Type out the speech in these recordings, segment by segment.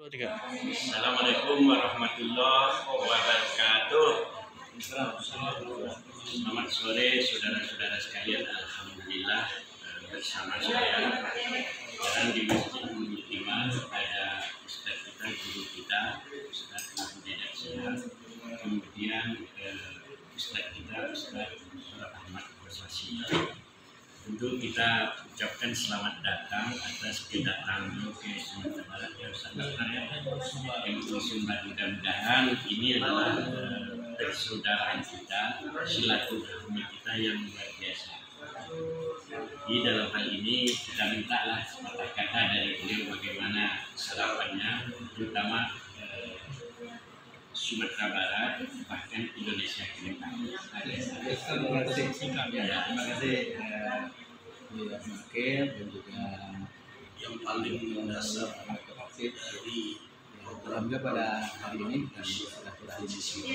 Assalamualaikum warahmatullahi wabarakatuh. Selamat sore saudara-saudara sekalian. Alhamdulillah bersama saya dan di Masjid Mujtimah ada Ustaz kita, guru kita, Ustaz Abu Dedak Sihat. Kemudian Ustaz kita, Ustaz Ahmad Kosasi. Tentu kita ucapkan selamat datang atas kedatangan ke Sumatera Barat yang sangat yang mudah-mudahan ini adalah persaudaraan kita, silaturahmi kita yang luar biasa. Di dalam hal ini kita mintalah sepatah kata dari beliau bagaimana harapannya, terutama Sumatera Barat bahkan Indonesia ke depan. Terima kasih Wakil dan juga yang paling mendasar dari alhamdulillah pada hari ini dan silaturahmi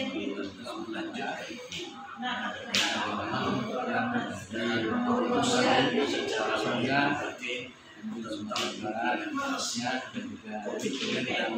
semoga Sumatera Barat dan juga kita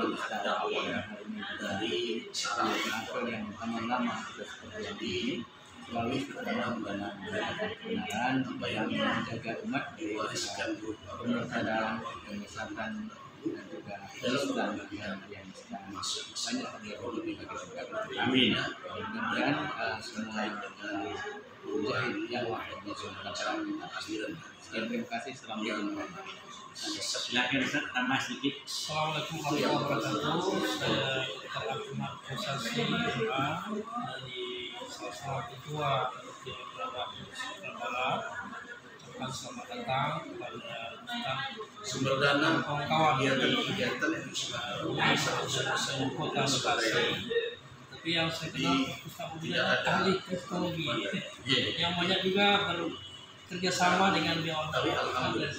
dari saran yang lama kita seperti ini selalu benar-benar kebenaran yang menjaga umat diwariskan kemudahan kesehatan dan juga Islam yang masuk banyak lebih bagi Amin. Mudah-mudahan semua mujahid yang ada di Sumatera Barat. Terima kasih. Assalamualaikum. Silakan Ustaz, tambah sedikit. Assalamualaikum warahmatullahi wabarakatuh. Saya Ahmad Kosasi dari salah satu ketua di Sumatera Barat. Ucapkan selamat datang kepada sumber dana kawan-kawan kegiatan yang di Kota Bekasi. Tapi yang saya kenal Ustaz Udah ahli kristologi yang banyak juga kerjasama dengan Dewan Alhamdulillah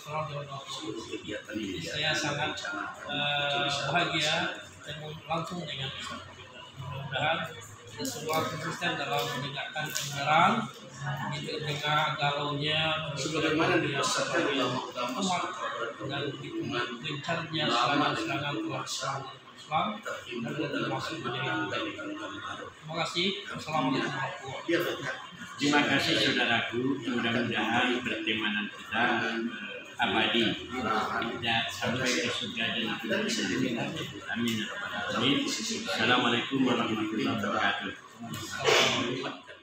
saya sangat bahagia dan langsung dengan Ustaz. Mudah-mudahan kita semua konsisten dalam menegakkan kebenaran dengan galaunya sebagaimana dipasarkan ulama umat dan gencarnya serangan-serangan Islam dan termasuk menjadi. Terima kasih. Assalamualaikum warahmatullahi wabarakatuh. Terima kasih saudaraku, mudah-mudahan pertemanan kita abadi dan sampai ke surga dan amin. Assalamualaikum warahmatullahi wabarakatuh.